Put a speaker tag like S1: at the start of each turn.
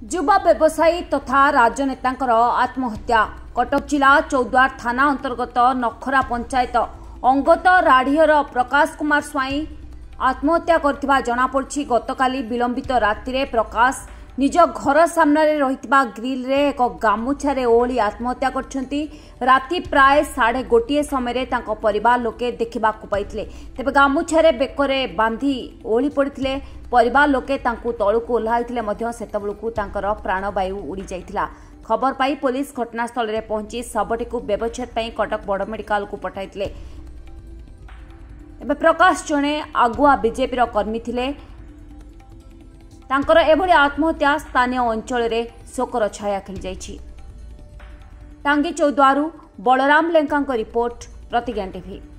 S1: युवा व्यवसायी तथा राजनेतांकर आत्महत्या। कटक जिला चौद्वार थाना अंतर्गत नखरा पंचायत अंगत राढ़ीर प्रकाश कुमार स्वाई आत्महत्या करथिबा जनापड़ी। गतकाली विलंबित राति प्रकाश निज घर सामने रही ग्रिल रे एक गामुछारे ओढ़ी आत्महत्या करछंती। राति प्राय 1:30 समय तांको परिवार लोके देखा पाइथिले। तेबे गामुछारे बेकरे बांधी ओढ़ी पड़िथिले। परिवार लोके तांको तळुको ओल्हाइथिले मध्य सेतबेलकु तांकर प्राणवायु उड़ी जाइथिला। खबर पाई पुलिस घटनास्थल रे पहुंची शवटीकु व्यवच्छेद पई कटक बड़ मेडिकल को पठाइथिले। एबे प्रकाश जणे आगुआ बीजेपी कर्मी थिले। तांकर एभली आत्महत्या स्थानीय अंचल रे शोकर छाया खेली जाइछि। टांगी चौद्वारू बलराम लेंका रिपोर्ट, प्रतिज्ञा टीवी।